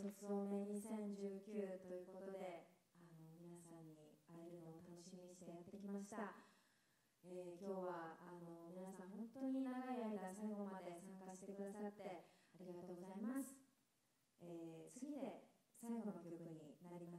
卒業目2019ということで皆さんに会えるのを楽しみにしてやってきました。今日は皆さん本当に長い間最後まで参加してくださってありがとうございます。次で最後の曲になります。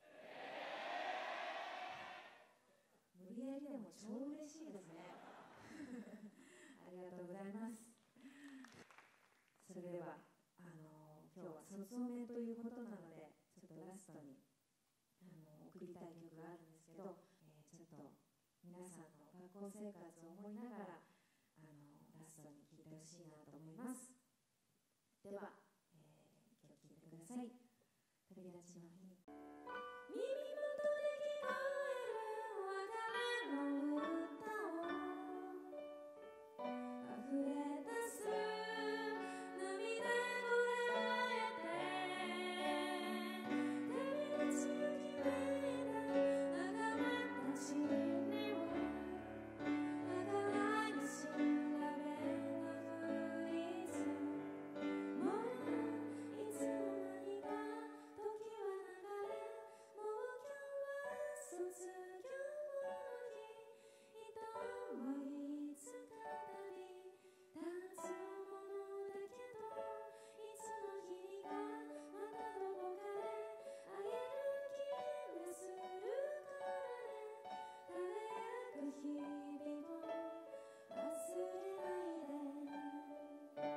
無理やりでも超嬉しいですねありがとうございます。それでは今日は卒業目ということなので、ちょっとラストに送りたい曲があるんですけど、ちょっと皆さんの学校生活を思いながらラストに聴いてほしいなと思います。では